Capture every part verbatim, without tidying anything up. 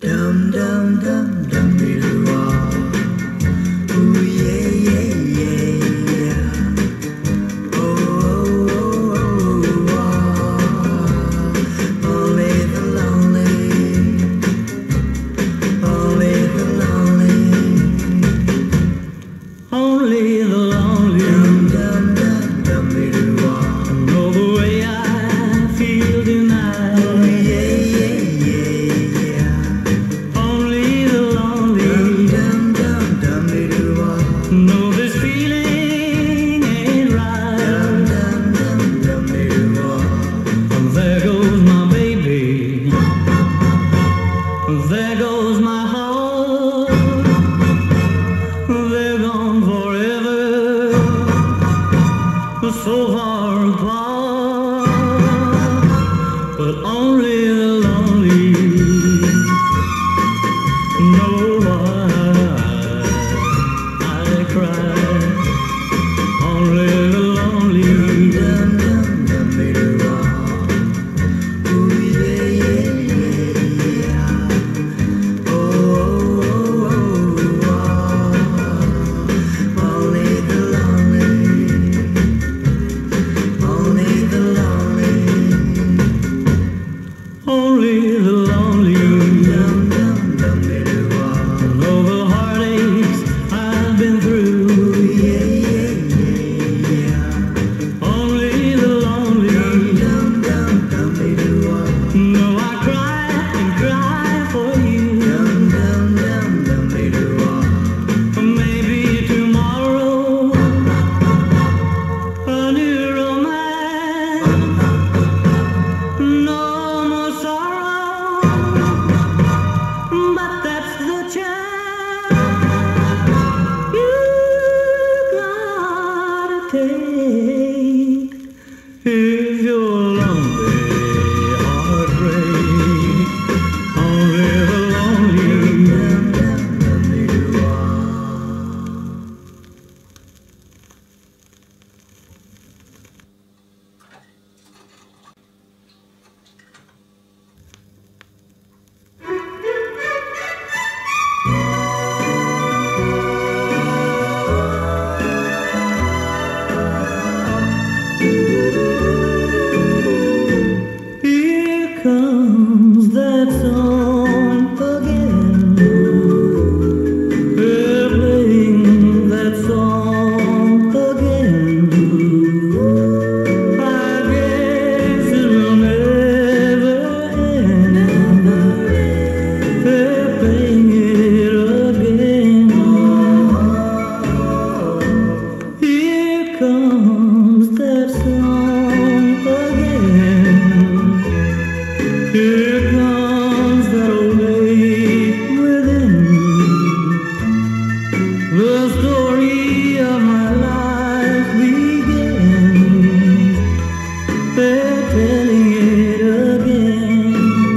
Dum dum dum dum dee doo wah. Ooh yeah yeah yeah yeah. Oh oh oh oh wah. Only the lonely, only the lonely, only the lonely. Dum dum dum dum dee doo wah. Know the way I feel tonight. Oh yeah yeah yeah yeah. Only the lonely. Dum dum dum dum dee doo wah. Know this feeling ain't right. Dum dum dum dum dee doo wah. There goes my baby. There goes my heart. They're gone forever. So far apart, but only the lonely know why I cry. Only the lonely. Dum dum dum dee doo wah. Ooh yeah yeah yeah yeah. Oh oh oh oh wah. Only the lonely. Only the lonely, only the lonely. Dum dum dum dee doo wah. Know the heartaches I've been through. Yeah yeah yeah yeah. Only the lonely. Dum dum dum dee doo wah. No, I cry and cry for you. Dum dum dum dum dee doo wah. Maybe tomorrow a new romance. No more sorrow, but that's the chance you gotta take if you're lonely, heartbreak. Only the lonely. Dum dum dum dee doo wah. Here comes that song again. They're playing that song again. I guess it will never end. They're playing it again. Here comes that song again. Here comes that old ache within. The story of my life begins. They're telling it again.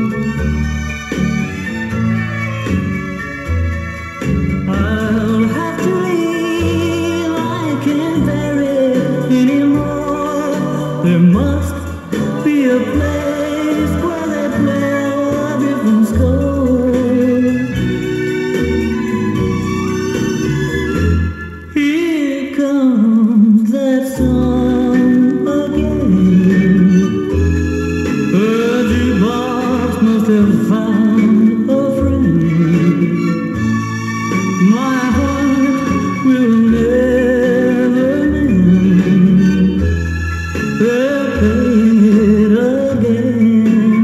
I'll have to leave. I can't bear it anymore. There must be a place where they play a different score. Here comes that song again. The jukebox must have found a friend. My heart will never mend. They're playing it again.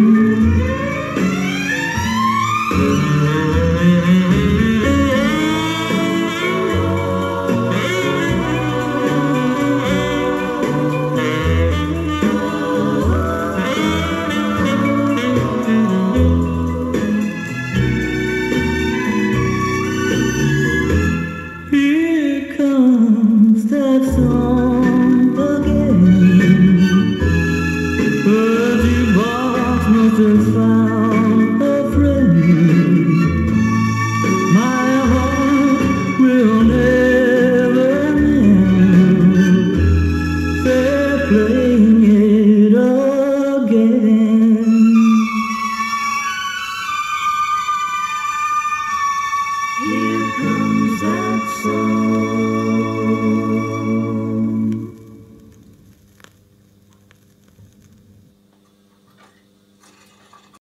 Here comes that song again. The jukebox must have found a friend. My heart will never mend. They're playing it again. Here comes that song.